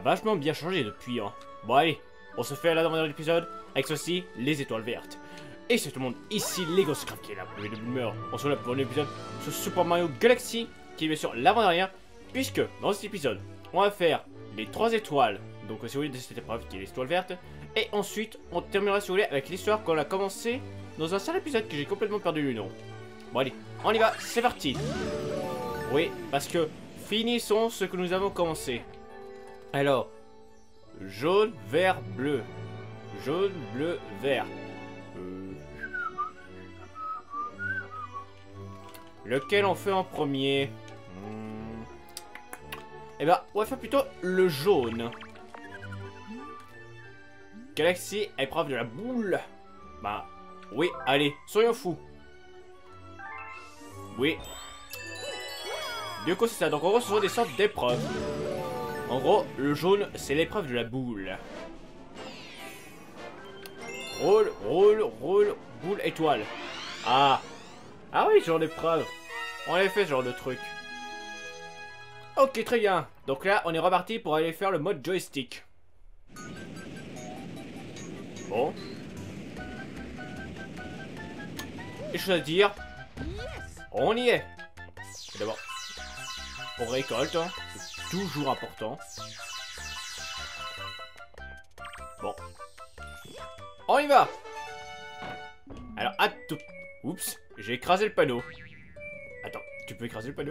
vachement bien changé depuis, hein. Bon, allez, on se fait à l'avant-dernier épisode avec ceci, les étoiles vertes. Et c'est tout le monde, ici Lego Scrap qui est là pour le boomer. On se retrouve pour un épisode sur Super Mario Galaxy, qui est bien sûr l'avant-dernière, puisque dans cet épisode, on va faire les 3 étoiles, donc si vous voulez de cette épreuve qui est les étoiles vertes, et ensuite on terminera si vous voulez avec l'histoire qu'on a commencé dans un seul épisode que j'ai complètement perdu le nom. Bon allez, on y va, c'est parti. Oui, parce que finissons ce que nous avons commencé. Alors, jaune, vert, bleu. Jaune, bleu, vert. Lequel on fait en premier? Eh ben, on va faire plutôt le jaune. Galaxy, épreuve de la boule. Bah, oui, allez, soyons fous. Oui. Du coup, c'est ça. Donc, en gros, ce sont des sortes d'épreuves. En gros, le jaune, c'est l'épreuve de la boule. Roule, roule, roule, boule, étoile. Ah. Ah oui, ce genre d'épreuve. On avait fait ce genre de truc. Ok, très bien. Donc là, on est reparti pour aller faire le mode joystick. Bon. Et chose à dire, on y est. D'abord, on récolte, hein. C'est toujours important. Bon. On y va. Alors, attends. Oups, j'ai écrasé le panneau. Attends, tu peux écraser le panneau?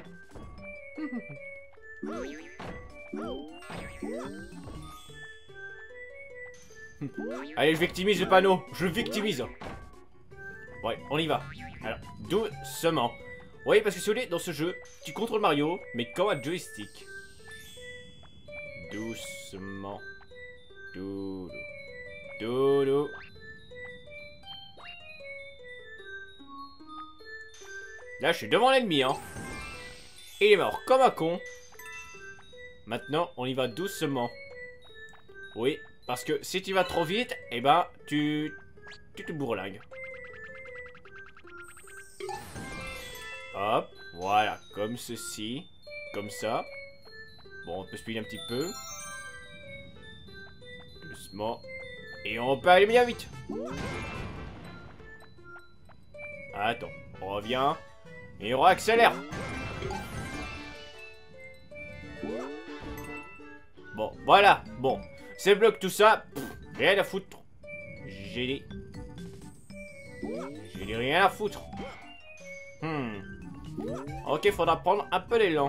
Allez, je victimise le panneau. Je le victimise. Ouais, on y va. Alors, doucement. Oui, parce que si vous voulez, dans ce jeu, tu contrôles Mario, mais comme un joystick. Doucement. Doudou. Doudou. Là, je suis devant l'ennemi, hein. Il est mort comme un con. Maintenant, on y va doucement. Oui, parce que si tu vas trop vite, eh ben, tu te bourlingues. Hop, voilà, comme ceci. Comme ça. Bon, on peut speeder un petit peu. Doucement. Et on peut aller bien vite. Attends, on revient. Et on accélère. Bon, voilà. Bon, c'est bloqué tout ça. Pff, rien à foutre. J'ai dit rien à foutre. Ok, faudra prendre un peu d'élan.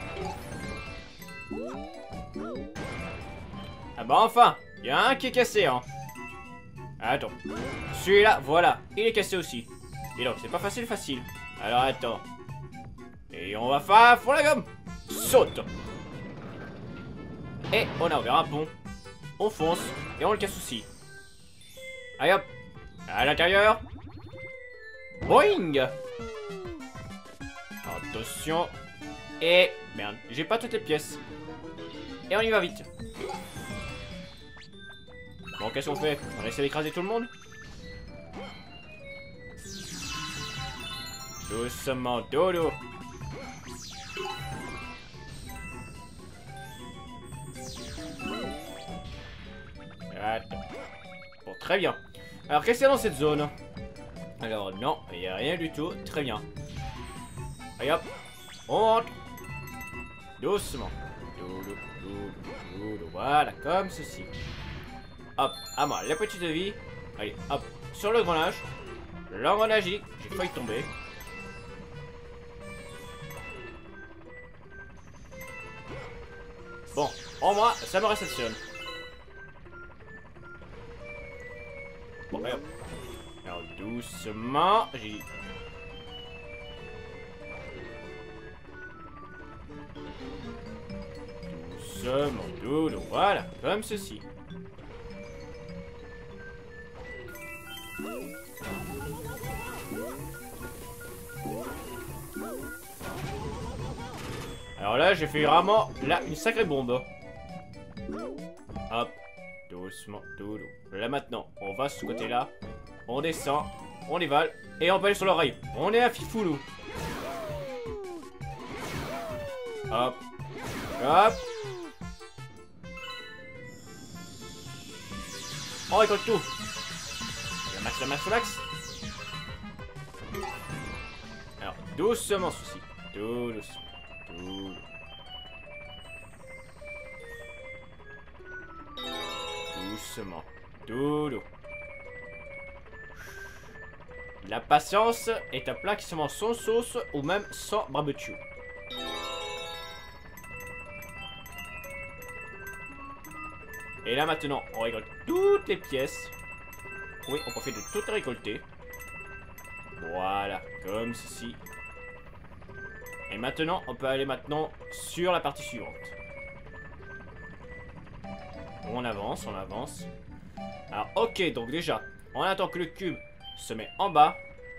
Ah bah enfin, il y a un qui est cassé, hein. Attends. Celui-là, voilà, il est cassé aussi. Et donc, c'est pas facile. Alors attends. Et on va faire pour la gomme. Saute. Et on a ouvert un pont. On fonce et on le casse aussi. Allez hop. À l'intérieur. Boing. Attention. Et merde, j'ai pas toutes les pièces. Et on y va vite. Bon, qu'est-ce qu'on fait? On essaie d'écraser tout le monde? Doucement, dodo. Attends. Bon, très bien. Alors, qu'est-ce qu'il y a dans cette zone? Alors, non, il n'y a rien du tout. Très bien. Allez hop. On rentre. Doucement. Dodo, dodo, dodo. Voilà, comme ceci. Hop, à moi, la petite vie. Allez, hop, sur le grenage. L'engrenage, j'ai failli tomber. Bon, en moi, ça me réceptionne. Bon, allez hop. Alors, doucement, j'ai... Doucement, doudou, voilà, comme ceci. Alors là, j'ai fait vraiment là une sacrée bombe. Hop, doucement, doudou. Là maintenant, on va sur ce côté-là, on descend, on dévale et on peut aller sur l'oreille. On est à fifoulou. Hop, hop. On récolte tout. Le max, le max, le max. Alors, doucement, ceci. Tout doucement. Tout. Doucement. Tout doux. La patience est un plat qui se mange sans sauce ou même sans barbecue. Et là maintenant, on récolte toutes les pièces. Oui, on profite de tout récolter. Voilà, comme ceci. Et maintenant, on peut aller maintenant sur la partie suivante. On avance, on avance. Alors, ok, donc déjà, on attend que le cube se met en bas.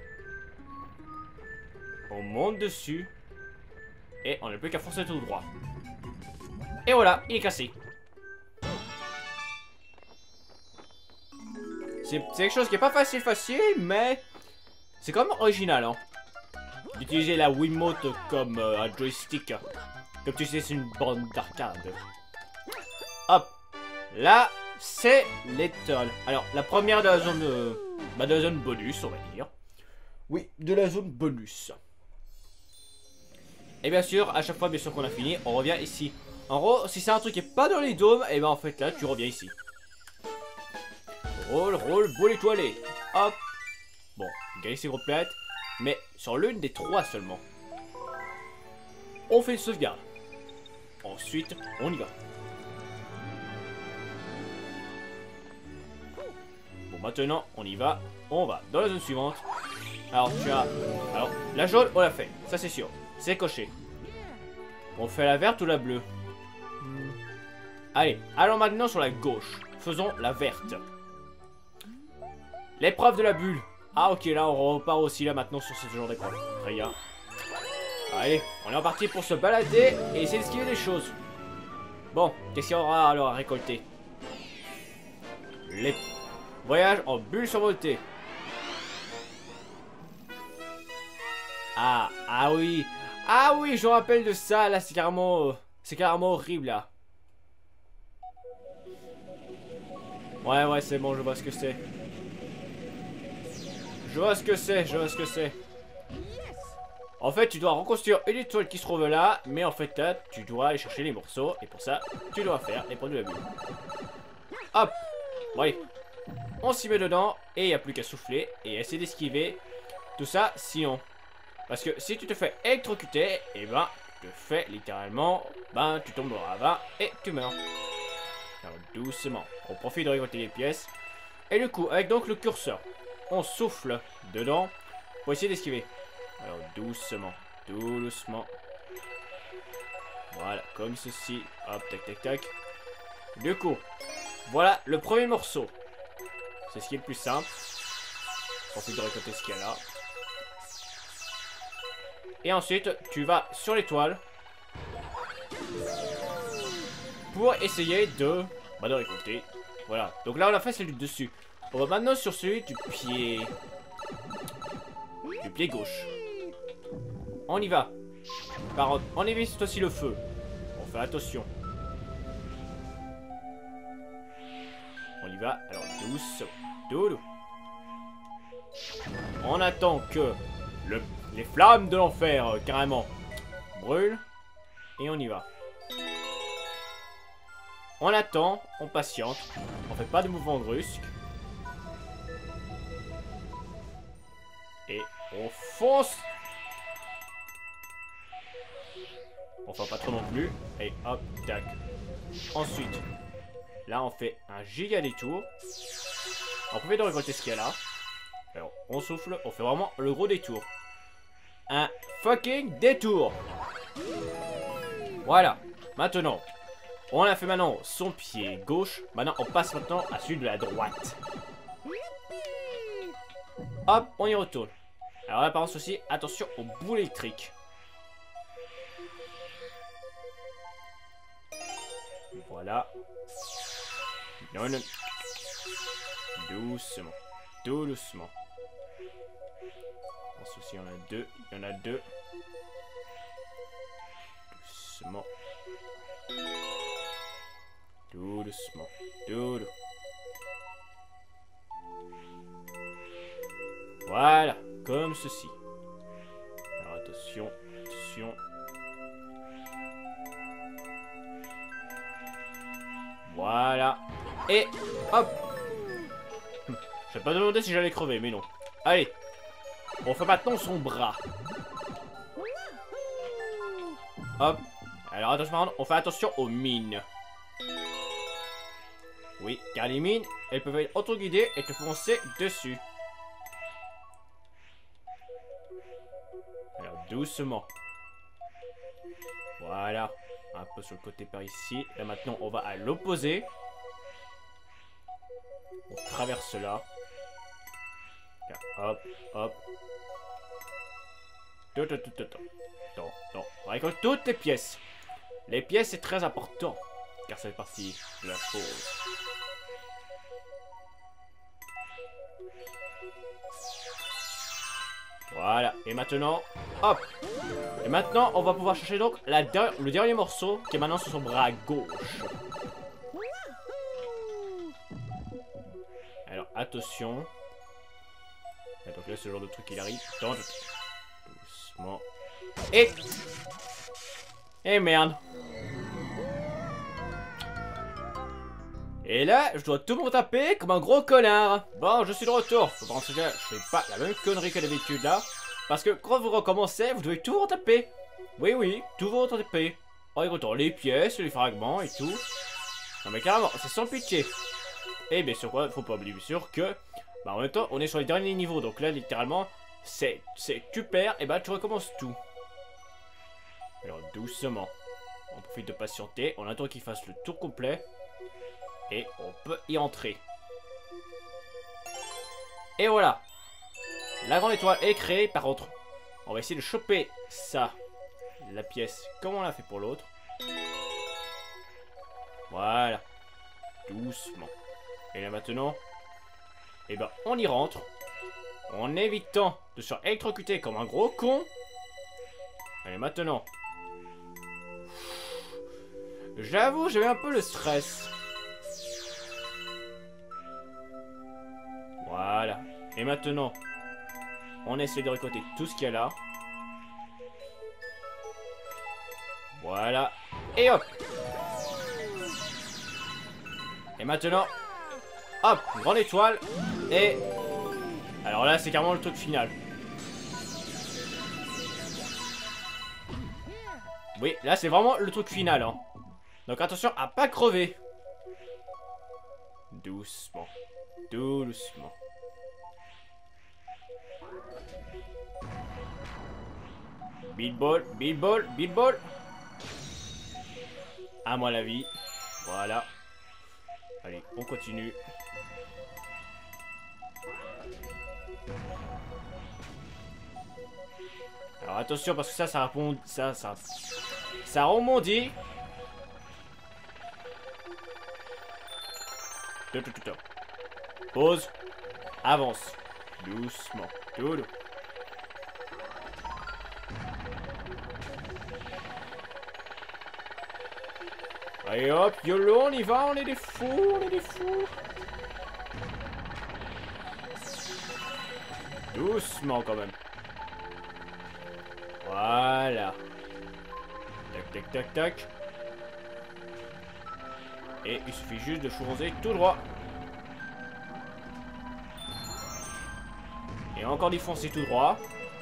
On monte dessus. Et on n'a plus qu'à foncer tout droit. Et voilà, il est cassé. C'est quelque chose qui est pas facile, mais c'est quand même original, hein. D'utiliser la Wiimote comme un joystick. Comme tu sais, c'est une borne d'arcade. Hop. Là, c'est l'étoile. Alors, la première de la zone, de la zone bonus, on va dire. Oui, de la zone bonus. Et bien sûr, à chaque fois, bien sûr qu'on a fini, on revient ici. En gros, si c'est un truc qui est pas dans les dômes, et ben en fait là, tu reviens ici. Roll, roll, boule étoilée. Hop. Bon, galaxie complète. Mais sur l'une des 3 seulement. On fait une sauvegarde. Ensuite, on y va. Bon, maintenant, on y va. On va dans la zone suivante. Alors, tu as... Alors, la jaune, on l'a fait. Ça, c'est sûr. C'est coché. On fait la verte ou la bleue? Allez, allons maintenant sur la gauche. Faisons la verte. L'épreuve de la bulle. Ah ok, là on repart aussi là maintenant sur ce genre d'épreuve. Très bien. Allez, on est reparti pour se balader et essayer d'esquiver des choses. Bon, qu'est-ce qu'il y aura alors à récolter? Les voyages en bulle survoltée. Ah oui. Ah oui, je me rappelle de ça, là c'est carrément horrible là. Ouais, c'est bon, je vois ce que c'est. Je vois ce que c'est. En fait, tu dois reconstruire une étoile qui se trouve là, mais en fait, là, tu dois aller chercher les morceaux, et pour ça, tu dois faire les produits de la bulle. Hop. Oui. On s'y met dedans, et il n'y a plus qu'à souffler, et essayer d'esquiver tout ça, sinon. Parce que si tu te fais électrocuter, et ben, tu te fais littéralement, ben, tu tombes dans la ravin, et tu meurs. Alors, doucement. On profite de récolter les pièces. Et du coup, avec donc le curseur, on souffle dedans pour essayer d'esquiver. Alors doucement, tout doucement. Voilà, comme ceci. Hop, tac, tac, tac. Du coup, voilà le premier morceau. C'est ce qui est le plus simple. Profite de récolter ce qu'il y a là. Et ensuite, tu vas sur l'étoile pour essayer de récolter. Voilà, donc là on a fait celui du dessus. On va maintenant sur celui du pied gauche. On y va. Par contre, on évite aussi le feu. On fait attention. On y va. Alors douce. Doudou. On attend que les flammes de l'enfer carrément brûlent. Et on y va. On attend, on patiente. On fait pas de mouvements brusques. Et on fonce. Enfin pas trop non plus. Et hop, tac. Ensuite, là on fait un giga détour. On peut de récolter ce qu'il y a là. Alors on souffle, on fait vraiment le gros détour. Un fucking détour. Voilà. Maintenant, on a fait maintenant son pied gauche. Maintenant on passe maintenant à celui de la droite. Hop, on y retourne. Alors là par contre aussi, attention aux boules électriques. Voilà. Non, non. Doucement. Tout doucement. Je pense aussi il y en a deux. Il y en a deux. Doucement. Tout doucement. Tout doucement. Voilà, comme ceci. Alors attention, attention. Voilà. Et hop. Je vais pas demander si j'allais crever, mais non. Allez. On fait maintenant son bras. Hop. Alors attention, on fait attention aux mines. Oui, car les mines, elles peuvent être auto-guidées et te foncer dessus. Alors doucement. Voilà. Un peu sur le côté par ici. Là maintenant, on va à l'opposé. On traverse là. Hop, hop. Non. On récolte toutes les pièces. Les pièces, c'est très important. Car ça fait partie de la chose. Voilà. Et maintenant, hop. Et maintenant, on va pouvoir chercher donc le dernier morceau qui est maintenant sur son bras gauche. Alors, attention. Et donc là, ce genre de truc, il arrive. Doucement. Et merde. Et là, je dois tout me taper comme un gros connard. Bon, je suis de retour. Bon, en tout cas, je fais pas la même connerie que d'habitude là. Parce que quand vous recommencez, vous devez tout retaper. Oui, tout vous retaper. En récoltant les pièces, les fragments et tout. Non mais carrément, c'est sans pitié. Et bien sûr quoi, faut pas oublier bien sûr que... Bah en même temps, on est sur les derniers niveaux. Donc là, littéralement, c'est tu perds, et bah tu recommences tout. Alors doucement. On profite de patienter. On attend qu'il fasse le tour complet. Et on peut y entrer. Et voilà. La grande étoile est créée. Par contre, on va essayer de choper ça. La pièce comme on l'a fait pour l'autre. Voilà. Doucement. Et là maintenant, et ben on y rentre. En évitant de se faire électrocuter comme un gros con. Allez maintenant. J'avoue, j'avais un peu le stress. Voilà. Et maintenant, on essaie de récolter tout ce qu'il y a là. Voilà. Et hop. Et maintenant, hop, grande étoile. Et... alors là, c'est carrément le truc final. Oui, là, c'est vraiment le truc final. Hein. Donc attention à pas crever. Doucement. Doucement. Beat ball, beat ball, beat ball. À moi la vie. Voilà. Allez, on continue. Alors attention parce que ça répond, ça rebondit. Pause. Avance. Doucement. Tout. Allez hop, YOLO, on y va, on est des fous, on est des fous. Doucement quand même. Voilà. Tac, tac, tac, tac. Et il suffit juste de foncer tout droit. Et encore d'y foncer tout droit.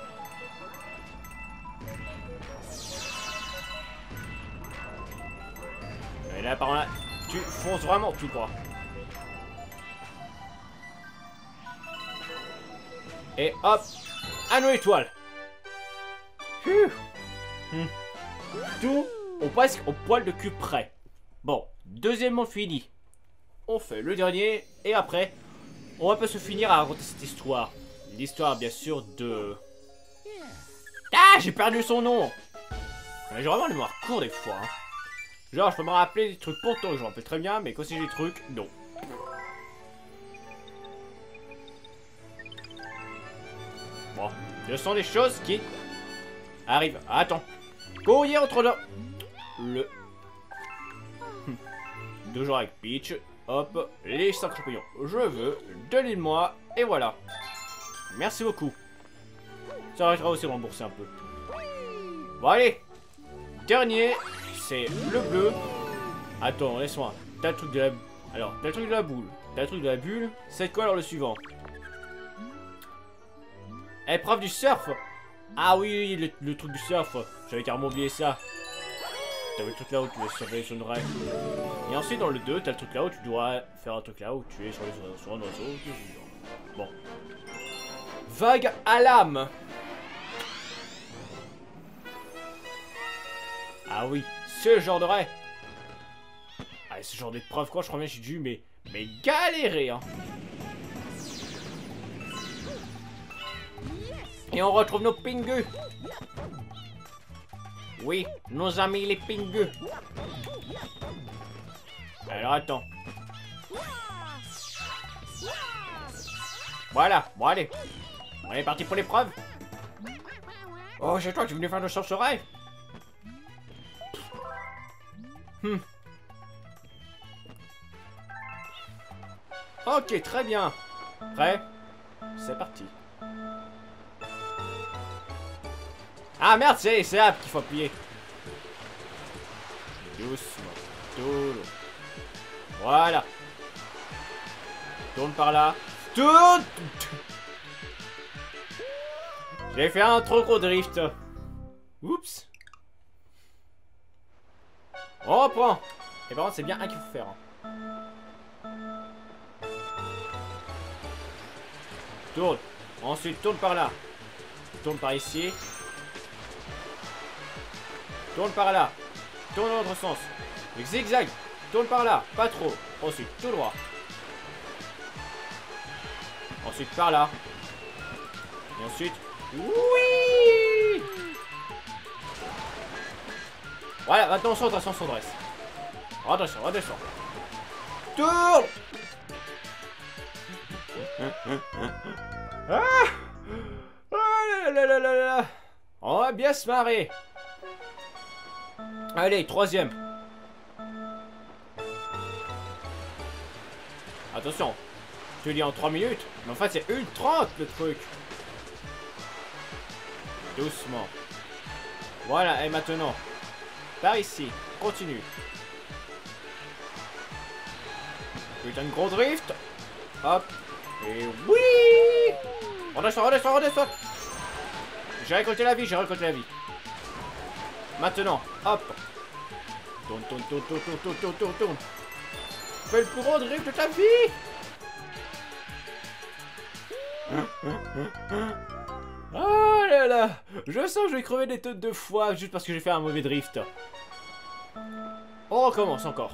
Et là, par là, tu fonces vraiment tout droit. Et hop, à nos étoiles. Tout, on presque au poil de cul près. Bon, deuxièmement fini. On fait le dernier, et après, on va pas se finir à raconter cette histoire. L'histoire, bien sûr, de... Ah, j'ai perdu son nom. J'ai vraiment le mémoire court des fois. Hein. Genre, je peux me rappeler des trucs pourtant, je me rappelle très bien, mais quand c'est des trucs, non. Bon, ce sont des choses qui arrivent. Attends. Courrier entre le... Toujours avec Peach. Hop, les 5 champignons. Je veux, donnez-moi, et voilà. Merci beaucoup. Ça arrêtera aussi de rembourser un peu. Bon, allez. Dernier, c'est le bleu. Attends, laisse-moi. T'as le truc de la... Alors, t'as le truc de la boule. T'as le truc de la bulle. C'est quoi alors le suivant? Épreuve du surf. Ah oui, le truc du surf. J'avais carrément oublié ça. T'avais le truc là où tu es surveiller sur une rail. Et ensuite, dans le 2, t'as le truc là où tu dois faire un truc là où tu es sur un oiseau. Bon. Vague à l'âme. Ah oui, ce genre de rail. Ah, ce genre d'épreuve, quoi, je crois bien que j'ai dû, mais galérer, hein. Et on retrouve nos pingus. Oui, nos amis les pingus. Alors attends. Voilà, bon allez. On est parti pour l'épreuve. Oh, c'est toi qui es venu faire le sorcerer. Ok, très bien. Prêt? C'est parti. Ah merde, c'est App qu'il faut appuyer. Doucement. Tout. Voilà. Tourne par là. Tourne. J'ai fait un trop gros drift. Oups. On reprend. Et par contre, c'est bien un qu'il faut faire. Tourne. Ensuite, tourne par là. Tourne par ici. Tourne par là. Tourne dans l'autre sens. Avec zigzag. Tourne par là. Pas trop. Ensuite, tout droit. Ensuite, par là. Et ensuite... Oui. Voilà, maintenant on se redresse, Redressons, redescends. Tourne. Ah, oh là là là là. On va bien se marrer. Allez, troisième. Attention. Je te dis en 3 minutes. Mais en fait, c'est 1:30 le truc. Doucement. Voilà, et maintenant. Par ici. Continue. Putain de gros drift. Hop. Et oui. Redescends, redescends, redescends. J'ai récolté la vie, j'ai récolté la vie. Maintenant, hop. Tourne, tourne, tourne, tourne, tourne, tourne, tourne, tourne. Fais le plus gros drift de ta vie. Oh là là. Je sens que je vais crever des tonnes de fois juste parce que j'ai fait un mauvais drift. On recommence encore.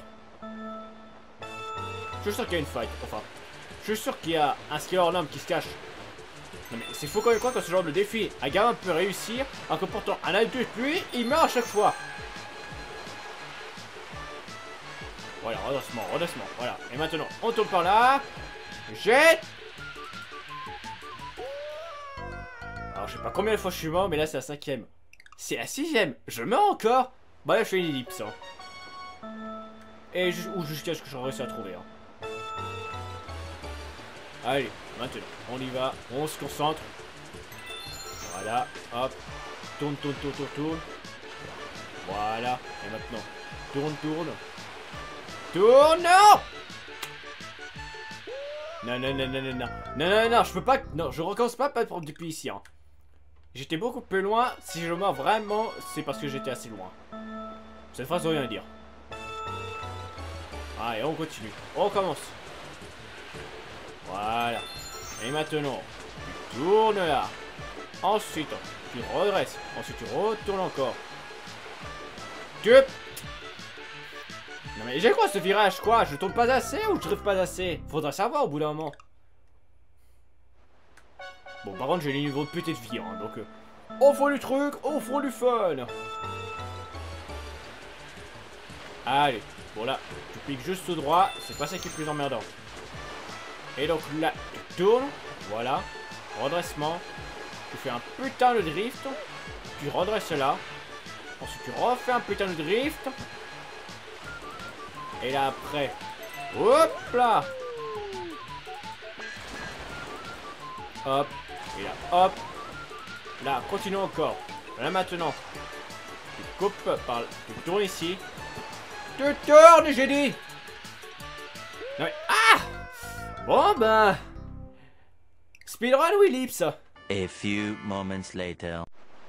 Je suis sûr qu'il y a une fight. Enfin, je suis sûr qu'il y a un skieur homme qui se cache. Non mais c'est fou quand même quoi que ce genre de défi, un gamin peut réussir, alors que pourtant un adulte, lui, il meurt à chaque fois. Voilà, redressement, redressement, voilà. Et maintenant, on tourne par là. Jette. Alors je sais pas combien de fois je suis mort, mais là c'est la 5ème. C'est la 6ème. Je meurs encore. Bah là je fais une ellipse. Hein. Et ou jusqu'à ce que je réussisse à trouver. Hein. Allez, maintenant, on y va, on se concentre. Voilà, hop. Tourne, tourne, tourne, tourne, tourne. Voilà, et maintenant, tourne, tourne. Tourne, non. Non, non, non, non, non, non. Non, non, non, je peux pas, non, je recommence pas depuis ici, hein. J'étais beaucoup plus loin, si je meurs vraiment, c'est parce que j'étais assez loin. Cette phrase veut rien dire. Allez, on continue, on recommence. Voilà. Et maintenant, tu tournes là. Ensuite, tu redresses. Ensuite, tu retournes encore. Tu... Non mais j'ai quoi ce virage, quoi? Je tourne pas assez ou je drive pas assez? Faudra savoir au bout d'un moment. Bon, par contre, j'ai les niveaux de putain de vie, hein, donc... au fond du truc, au fond du fun. Allez, bon là, tu piques juste tout droit. C'est pas ça qui est plus emmerdant. Et donc là, tu tournes, voilà, redressement, tu fais un putain de drift, tu redresses là, ensuite tu refais un putain de drift, et là après, hop là, hop, Et là, hop. Là, continue encore. Là maintenant. Tu coupes par... Tu tournes ici. Tu tournes, j'ai dit. Non mais... Ah! Bon ben... Speedrun ou ellipse? A few moments later.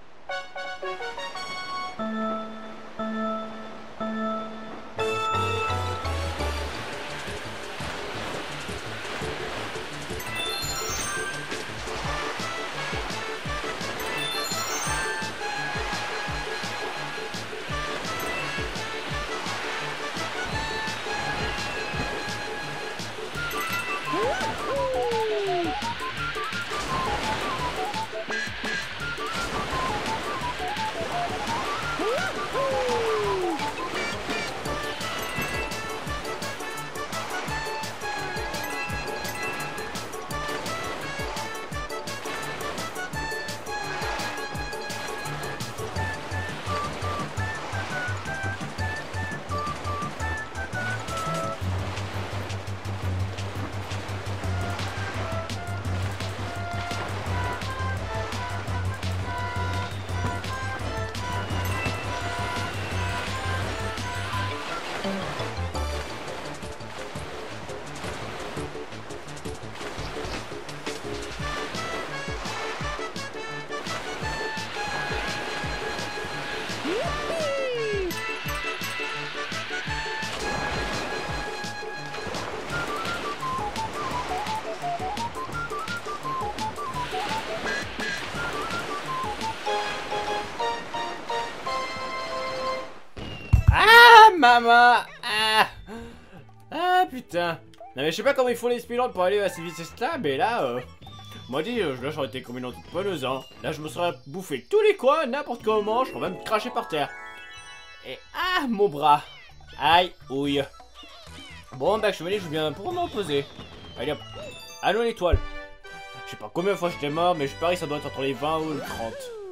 Maman! Ah! Ah putain! Non mais je sais pas comment il faut les speedruns pour aller à cette vitesse-là, mais là, moi dit, là j'aurais été comme une entrepreneuse, hein. Là je me serais bouffé tous les coins, n'importe comment, je pourrais même cracher par terre. Et ah, mon bras! Aïe, ouille. Bon, bah je me dis, je vais bien pour m'en poser. Allez hop, allons l'étoile. Je sais pas combien de fois j'étais mort, mais je parie que ça doit être entre les 20 ou les 30.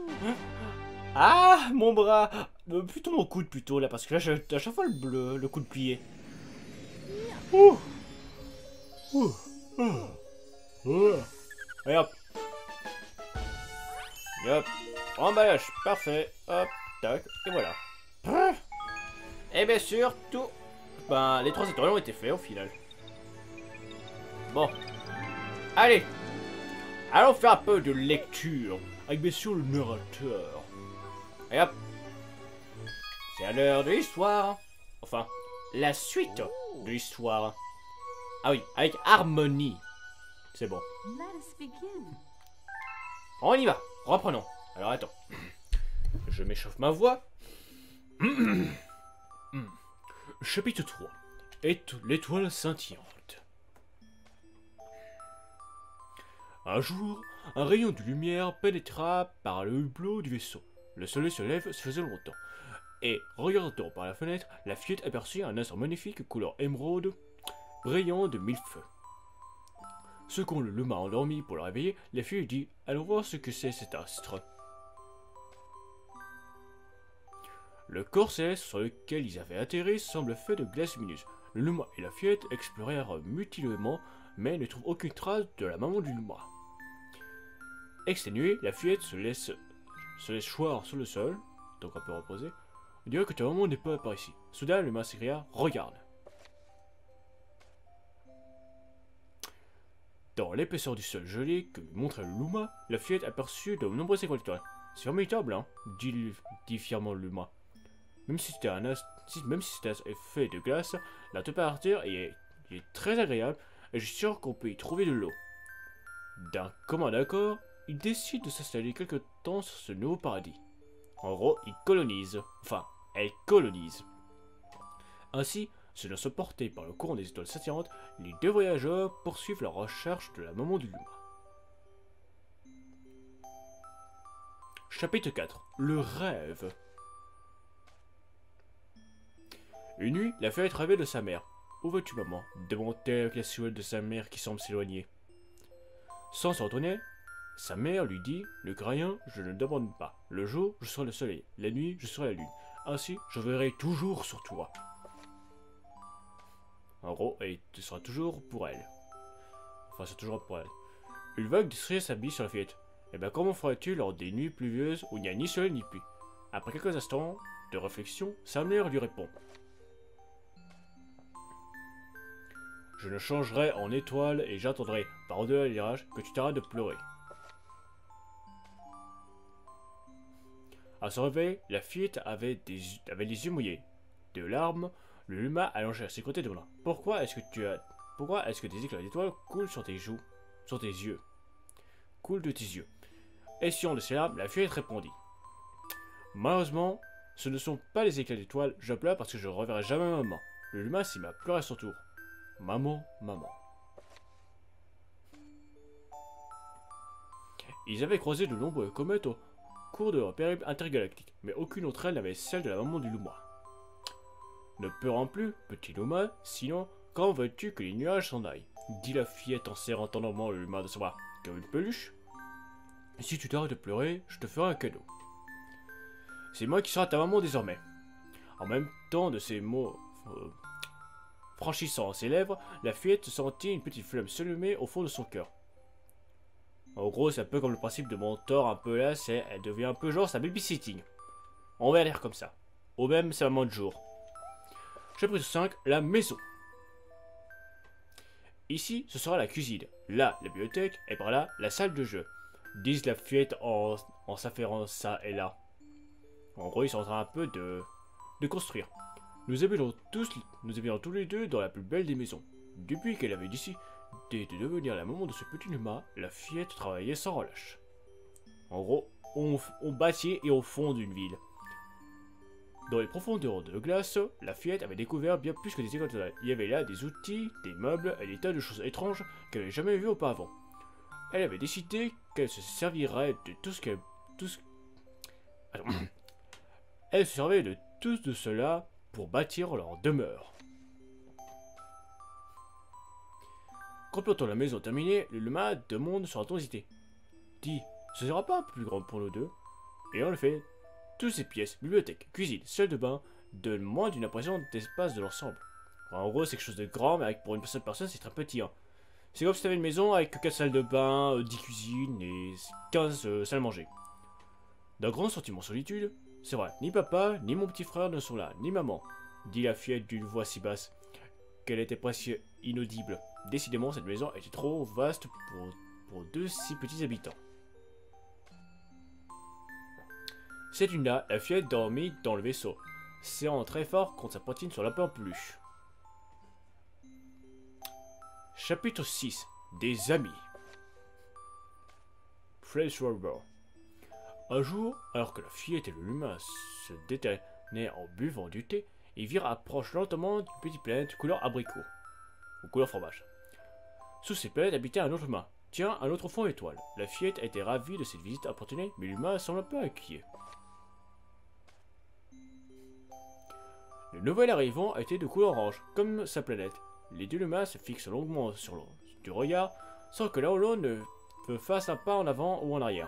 Ah, mon bras! Plutôt mon coude plutôt là, parce que là j'ai à chaque fois le coude plié. Ouh. Ouh. Ouh. Et hop. Et hop. Emballage, parfait. Hop, tac, et voilà. Et bien sûr, tout... Ben, les 3 étoiles ont été faits au final. Bon. Allez. Allons faire un peu de lecture. Avec bien sûr le narrateur. Et hop. C'est à l'heure de l'histoire. Enfin, la suite de l'histoire. Ah oui, avec harmonie. C'est bon. On y va. Reprenons. Alors attends. Je m'échauffe ma voix. Chapitre 3. L'étoile scintillante. Un jour, un rayon de lumière pénétra par le hublot du vaisseau. Le soleil se lève, se faisait longtemps. Et, regardant par la fenêtre, la fillette aperçut un astre magnifique couleur émeraude, brillant de 1000 feux. Second le luma endormi pour le réveiller, la fille dit « Allons voir ce que c'est cet astre. » Le corps céleste sur lequel ils avaient atterri semble fait de glace lumineuse. Le luma et la fillette explorèrent mutilement, mais ne trouvent aucune trace de la maman du luma. Exténuée, la fillette se laisse choir sur le sol, donc un peu reposée. On dirait que ta maman n'est pas par ici. Soudain, le luma s'écria « Regarde !» Dans l'épaisseur du sol gelé que lui montrait le luma, la fillette aperçut de nombreuses étoiles. « C'est formidable, hein ?» dit fièrement le luma. Même si c'était fait de glace, la température est très agréable et je suis sûr qu'on peut y trouver de l'eau. D'un commun accord, ils décident de s'installer quelque temps sur ce nouveau paradis. En gros, ils colonisent. Enfin, elles colonisent. Ainsi, se laissant porter par le courant des étoiles scintillantes, les deux voyageurs poursuivent leur recherche de la maman du luma. Chapitre 4. Le rêve. Une nuit, la fillette rêvait de sa mère. « Où vas-tu, maman » demanda-t-elle avec la silhouette de sa mère qui semble s'éloigner. Sans s'en retourner, sa mère lui dit « Le grain, je ne demande pas. Le jour, je serai le soleil. La nuit, je serai la lune. Ainsi, je veillerai toujours sur toi. » En gros, ce sera toujours pour elle. Enfin, c'est toujours pour elle. Une vague de stress s'habille sur la fillette. Eh bien, comment ferais-tu lors des nuits pluvieuses où il n'y a ni soleil ni pluie? Après quelques instants de réflexion, sa mère lui répond. Je le changerai en étoile et j'attendrai, par-delà les nuages, que tu t'arrêtes de pleurer. À son réveil, la fillette avait les yeux mouillés. De larmes, le luma allongé à ses côtés demanda. Pourquoi est-ce que des éclats d'étoiles coulent sur tes joues, sur tes yeux? Coulent de tes yeux. Essuyant de ses larmes, la fillette répondit. Malheureusement, ce ne sont pas les éclats d'étoiles, je pleure parce que je ne reverrai jamais maman. Le luma s'y m'a pleuré à son tour. Maman, maman. Ils avaient croisé de nombreuses comètes au cours de leur périple intergalactique, mais aucune d'entre elles n'avait celle de la maman du Luma. Ne pleurons plus, petit Luma, sinon, quand veux-tu que les nuages s'en aillent? Dit la fillette en serrant tendrement le Luma de son bras. Comme une peluche? Si tu t'arrêtes de pleurer, je te ferai un cadeau. C'est moi qui serai ta maman désormais. En même temps de ces mots franchissant ses lèvres, la fillette sentit une petite flamme s'allumer au fond de son cœur. En gros, c'est un peu comme le principe de Mentor, un peu là, elle devient un peu genre sa babysitting. On va l'air comme ça. Ou même sa maman de jour. Chapitre 5, la maison. Ici, ce sera la cuisine, là, la bibliothèque, et par là, la salle de jeu. Disent la fillette en s'affairant ça et là. En gros, ils sont en train un peu de construire. Nous habitons tous les deux dans la plus belle des maisons. Depuis qu'elle avait décidé de devenir la maman de ce petit Luma, la fillette travaillait sans relâche. En gros, on bâtit et on fonde une ville. Dans les profondeurs de glace, la fillette avait découvert bien plus que des écoles totales. Il y avait là des outils, des meubles et des tas de choses étranges qu'elle n'avait jamais vues auparavant. Elle avait décidé qu'elle se servirait de tout ce qu'elle... Elle se servait de tout de cela pour bâtir leur demeure. Complétant la maison terminée, le Luma demande sur intensité. Dis, ce sera pas un peu plus grand pour nous deux? Et on le fait. Toutes ces pièces, bibliothèque, cuisine, salle de bain, donnent moins d'une impression d'espace de l'ensemble. En gros, c'est quelque chose de grand, mais pour une seule personne, c'est très petit. Hein. C'est comme si tu avais une maison avec 4 salles de bain, 10 cuisines et 15 salles à manger. D'un grand sentiment de solitude, c'est vrai, ni papa, ni mon petit frère ne sont là, ni maman, dit la fillette d'une voix si basse qu'elle était presque inaudible. Décidément, cette maison était trop vaste pour deux si petits habitants. Cette nuit-là, la fillette dormit dans le vaisseau, serrant très fort contre sa poitrine sur la en peluche. Chapitre 6. Des amis. Fresh River. Un jour, alors que la fillette et le Luma se détenaient en buvant du thé, ils virent approche lentement d'une petite planète couleur abricot, ou couleur fromage. Sous cette planète habitait un autre Luma. Tiens, un autre fond étoile. La fillette était ravie de cette visite opportune, mais Luma semble un peu inquiet. Le nouvel arrivant était de couleur orange, comme sa planète. Les deux Lumas se fixent longuement sur l'eau du regard, sans que l'un ou l'autre ne fasse un pas en avant ou en arrière.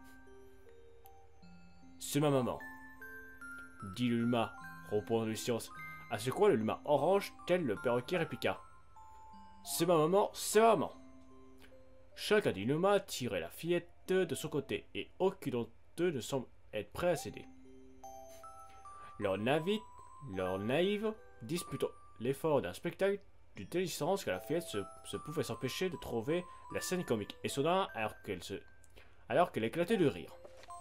C'est ma maman, dit le Luma, rompant de silence. À ce quoi le Luma orange, tel le perroquet, répliqua. C'est ma maman, c'est ma maman. Chacun des Lumas tirait la fillette de son côté, et aucun d'entre eux ne semble être prêt à céder. Leur naïve disputant l'effort d'un spectacle d'une telle distance que la fillette se pouvait s'empêcher de trouver la scène comique, et soudain, alors qu'elle éclatait de rire.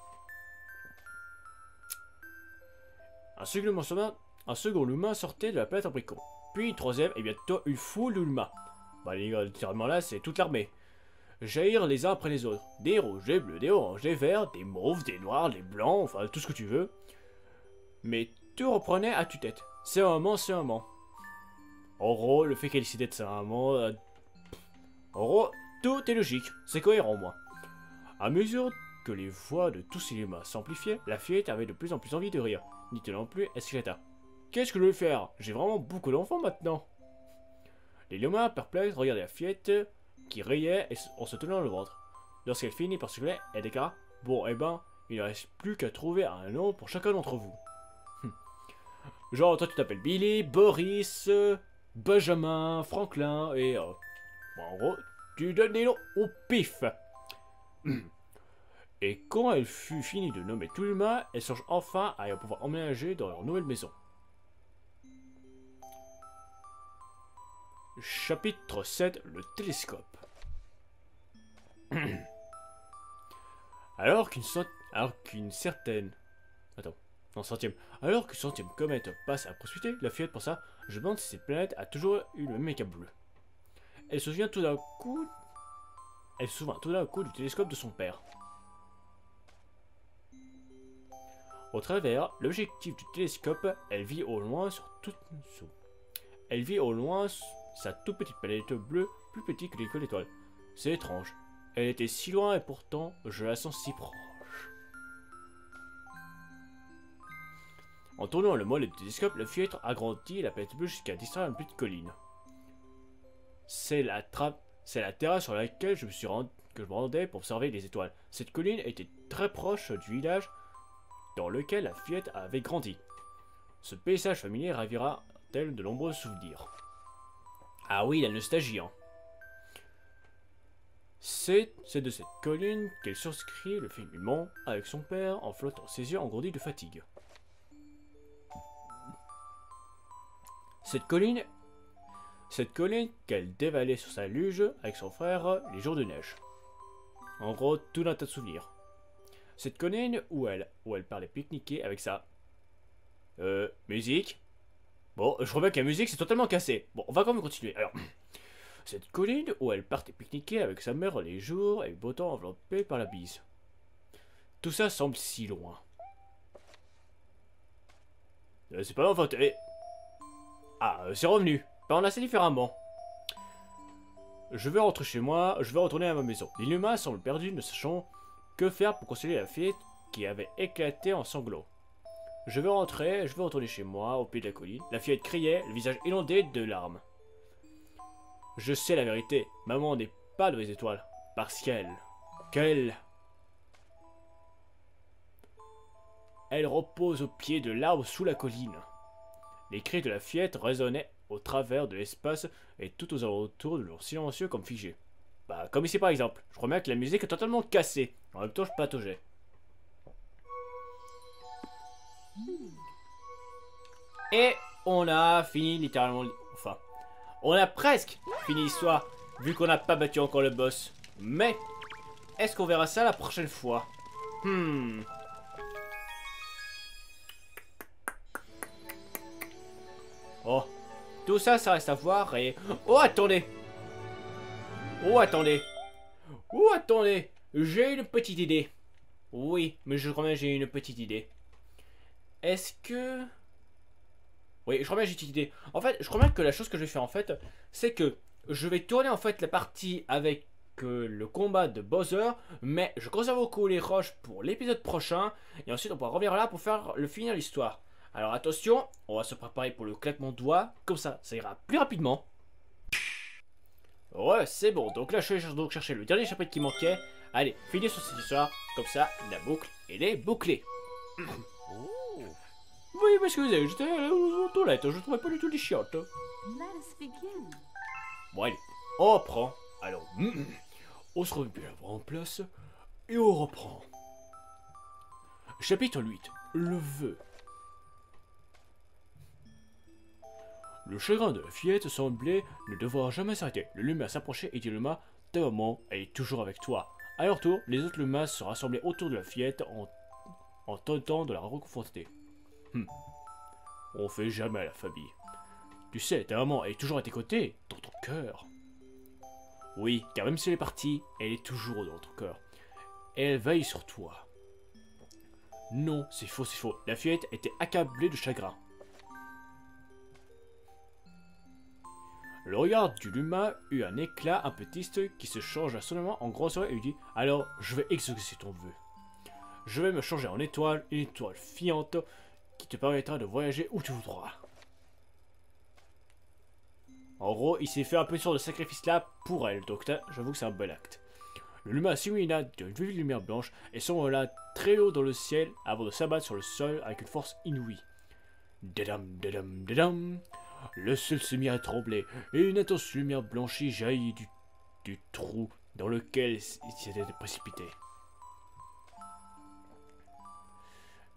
Un second Luma sortait de la planète abricot, puis une troisième et bientôt une foule de Lumas. Bah, littéralement là, c'est toute l'armée. Jaillir les uns après les autres. Des rouges, des bleus, des oranges, des verts, des mauves, des noirs, des blancs, enfin tout ce que tu veux. Mais tout reprenait à tue-tête. C'est un moment, c'est un moment. En gros, le fait qu'elle décidait de sa maman... En gros, tout est logique, c'est cohérent, moi. À mesure que les voix de tous ces Lumas s'amplifiaient, la fillette avait de plus en plus envie de rire. N'y tenant plus, elle s'éclata. Qu'est-ce que je vais faire? J'ai vraiment beaucoup d'enfants maintenant. Les Lumas perplexes regardaient la fillette qui riait en se tenant le ventre. Lorsqu'elle finit par se lever, elle déclara. Bon, eh ben, il ne reste plus qu'à trouver un nom pour chacun d'entre vous. Genre, toi tu t'appelles Billy, Boris, Benjamin, Franklin, et... bon, en gros, tu donnes des noms au pif. Et quand elle fut finie de nommer tout l'humain, elle songe enfin à pouvoir emménager dans leur nouvelle maison. Chapitre 7, le télescope. Alors qu'une certaine... Attends, non, centième. Alors qu'une centième comète passe à proximité, la fillette pensa, je me demande si cette planète a toujours eu le même éclat bleu. Elle se souvient tout d'un coup... Elle se souvient tout d'un coup du télescope de son père. Au travers l'objectif du télescope, elle vit au loin Elle vit au loin sa toute petite planète bleue, plus petite que l'école d'étoiles. C'est étrange. Elle était si loin et pourtant je la sens si proche. En tournant le mollet du télescope, la fillette agrandit la planète bleue jusqu'à distraire une petite colline. C'est la terrasse sur laquelle je me rendais pour observer les étoiles. Cette colline était très proche du village dans lequel la fillette avait grandi. Ce paysage familier ravira d'elle de nombreux souvenirs. Ah oui, la nostalgie, hein. C'est de cette colline qu'elle souscrit le film avec son père en flottant ses yeux engourdis de fatigue. Cette colline qu'elle dévalait sur sa luge avec son frère les jours de neige. En gros, tout un tas de souvenirs. Cette colline où elle parlait pique-niquer avec sa... musique. Bon, je crois bien que la musique c'est totalement cassé. Bon, on va quand même continuer. Alors, cette colline où elle partait pique-niquer avec sa mère les jours et le beau temps enveloppé par la bise. Tout ça semble si loin. C'est pas ma faute. Ah, c'est revenu. Parle assez différemment. Je vais rentrer chez moi, je vais retourner à ma maison. L'Inuma semble perdu, ne sachant que faire pour consoler la fillette qui avait éclaté en sanglots. Je vais retourner chez moi, au pied de la colline. La fillette criait, le visage inondé de larmes. Je sais la vérité, maman n'est pas dans les étoiles, parce qu'elle repose au pied de l'arbre sous la colline. Les cris de la fillette résonnaient au travers de l'espace et tout aux alentours de leur silencieux comme figé. Bah, comme ici par exemple. Je crois bien que la musique est totalement cassée. En même temps, je pataugeais. Et on a fini littéralement... Enfin, on a presque fini l'histoire, vu qu'on n'a pas battu encore le boss. Mais, est-ce qu'on verra ça la prochaine fois? Oh, tout ça, ça reste à voir et... Oh, attendez! Oh, attendez! Oh, attendez! J'ai une petite idée. Oui, mais je crois bien que j'ai une petite idée. Est-ce que... Oui, je crois bien que j'ai une petite idée. En fait, je crois bien que la chose que je vais faire en fait, c'est que je vais tourner en fait la partie avec le combat de Bowser, mais je conserve au coup les roches pour l'épisode prochain, et ensuite on pourra revenir là pour finir l'histoire. Alors attention, on va se préparer pour le claquement de doigts, comme ça ira plus rapidement. Ouais, c'est bon, donc là je vais donc chercher le dernier chapitre qui manquait. Allez, finis sur cette histoire, comme ça la boucle elle est bouclée. Oui, mais excusez, j'étais aux toilettes, je trouvais pas du tout les chiottes. Bon allez, on reprend. Alors, on se remet bien en place, et on reprend. Chapitre 8, le vœu. Le chagrin de la fillette semblait ne devoir jamais s'arrêter. Le Luma s'approchait et dit Luma, ta maman, elle est toujours avec toi. À leur tour, les autres Lumas se rassemblaient autour de la fillette en tentant de la reconforter. On fait jamais à la famille. Tu sais, ta maman, elle est toujours à tes côtés, dans ton cœur. Oui, car même si elle est partie, elle est toujours dans ton cœur. Et elle veille sur toi. Non, c'est faux, c'est faux. La fillette était accablée de chagrin. Le regard du Luma eut un éclat un peu triste qui se changea seulement en grand sourire et lui dit « Alors, je vais exaucer ton vœu. Je vais me changer en étoile, une étoile fiante qui te permettra de voyager où tu voudras. » En gros, il s'est fait un peu sur le sacrifice là pour elle, donc j'avoue que c'est un bel acte. Le Luma s'illumina d'une vive lumière blanche et s'envola très haut dans le ciel avant de s'abattre sur le sol avec une force inouïe. Dadam, dadam, dadam. Le sol se mit à trembler, et une intense lumière blanchie jaillit du trou dans lequel il s'était précipité.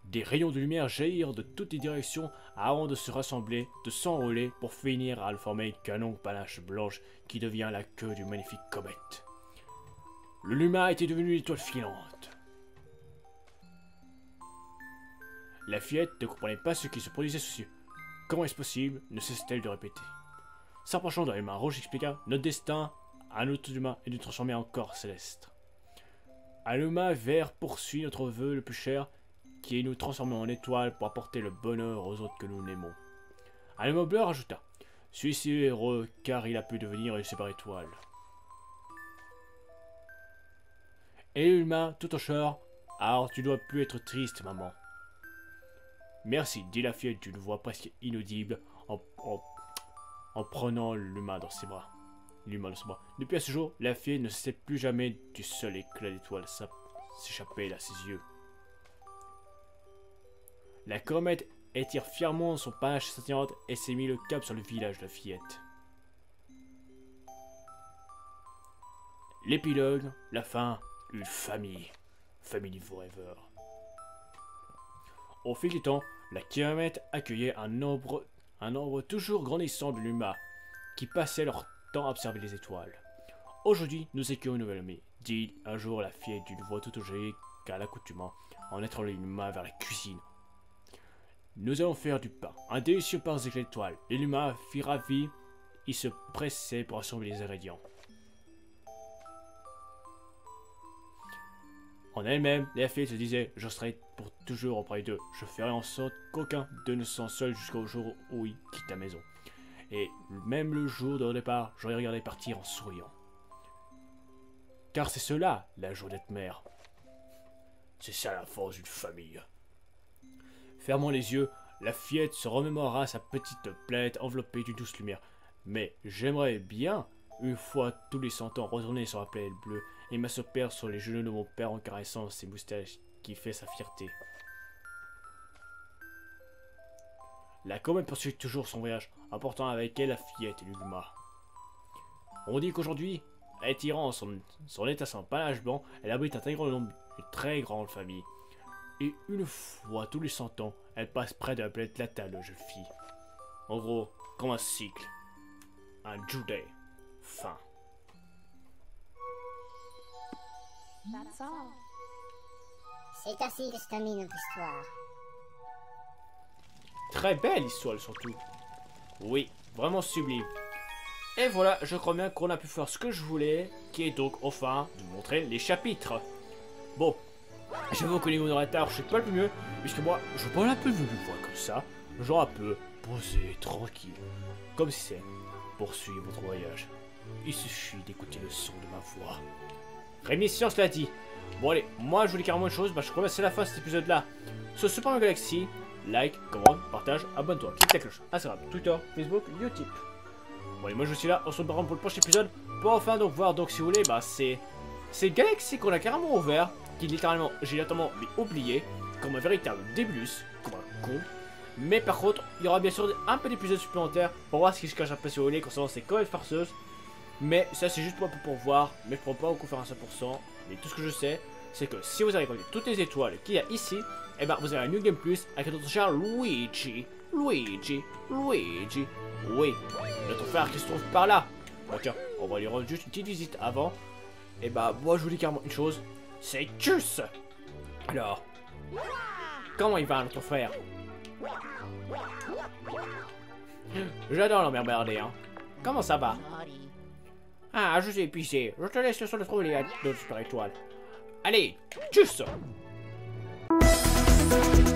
Des rayons de lumière jaillirent de toutes les directions avant de se rassembler, de s'enrouler pour finir à former une canon panache blanche qui devient la queue du magnifique comète. Le Luma était devenu une étoile filante. La fillette ne comprenait pas ce qui se produisait sous ses yeux. Comment est-ce possible, ne cesse-t-elle de répéter. S'approchant de la main rouge, expliqua notre destin à notre humain est de transformer en corps céleste. Un Luma vert poursuit notre vœu le plus cher, qui est nous transformer en étoiles pour apporter le bonheur aux autres que nous aimons. Un Luma bleu rajouta, suis-ci heureux car il a pu devenir une super étoile. Et Luma, tout en chœur, alors tu dois plus être triste, maman. Merci, dit la fillette d'une voix presque inaudible en prenant l'humain dans ses bras. Depuis à ce jour, la fillette ne cessait plus jamais du seul éclat d'étoile s'échapper à ses yeux. La comète étire fièrement son panache scintillante et s'est mis le cap sur le village de la fillette. L'épilogue, la fin, une famille. Family Forever. Au fil du temps, la comète accueillait un nombre toujours grandissant de Luma qui passaient leur temps à observer les étoiles. Aujourd'hui, nous accueillons une nouvelle amie, dit un jour la fillette d'une voix tout angélique qu'à l'accoutumant en étant les Luma vers la cuisine. Nous allons faire du pain, un délicieux pain avec l'étoile. Les Luma firent ravis, ils se pressaient pour assembler les ingrédients. En elle-même, la fille se disait « Je serai pour toujours auprès d'eux. Je ferai en sorte qu'aucun d'eux ne se sente seul jusqu'au jour où il quitte la maison. Et même le jour de leur départ, j'aurais regardé partir en souriant. Car c'est cela, la joie d'être mère. C'est ça la force d'une famille. » Fermant les yeux, la fillette se remémora sa petite planète enveloppée d'une douce lumière. Mais j'aimerais bien, une fois tous les 100 ans, retourner sur la planète bleue et m'asseoir sur les genoux de mon père en caressant ses moustaches qui fait sa fierté. La comète poursuit toujours son voyage, apportant avec elle la fillette et Luma. On dit qu'aujourd'hui, attirant son état sans panache blanc, elle abrite un très grande famille. Et une fois tous les 100 ans, elle passe près de la planète Lata, la jeune fille. En gros, comme un cycle. Un Juday. Fin. That's all. C'est ainsi que se termine notre histoire. Très belle histoire surtout. Oui, vraiment sublime. Et voilà, je crois bien qu'on a pu faire ce que je voulais, qui est donc enfin de vous montrer les chapitres. Bon, j'avoue que les modérateurs, je sais pas le mieux, puisque moi, je parle un peu de voix comme ça, genre un peu posé, tranquille, comme si c'est poursuivre votre voyage. Il suffit d'écouter le son de ma voix. Rémission, cela dit. Bon allez, moi je vous dis carrément une chose, je crois que c'est la fin de cet épisode là. Sur Super Mario Galaxy, like, commente, partage, abonne-toi, clique la cloche, Instagram, Twitter, Facebook, YouTube. Bon allez, moi je suis là, on se retrouve pour le prochain épisode, pour enfin donc voir, donc si vous voulez, c'est Galaxy qu'on a carrément ouvert, qui littéralement, j'ai littéralement oublié, comme un véritable débulus, comme un con. Mais par contre, il y aura bien sûr un peu d'épisodes supplémentaires pour voir ce qui se cache un peu si vous voulez concernant ces comètes farceuses. Mais ça c'est juste pour voir, mais je ne pourrais pas vous faire un 100%. Mais tout ce que je sais, c'est que si vous avez récolté toutes les étoiles qu'il y a ici, et ben vous avez un New Game Plus avec notre cher Luigi. Oui, notre frère qui se trouve par là. Bon tiens, on va lui rendre juste une petite visite avant. Et bah moi je vous dis carrément une chose, c'est tchuss. Alors, comment il va notre frère? J'adore l'emmerder, hein. Comment ça va? Ah, je suis épuisé. Je te laisse sur le trouver de super étoile. Allez, tchuss.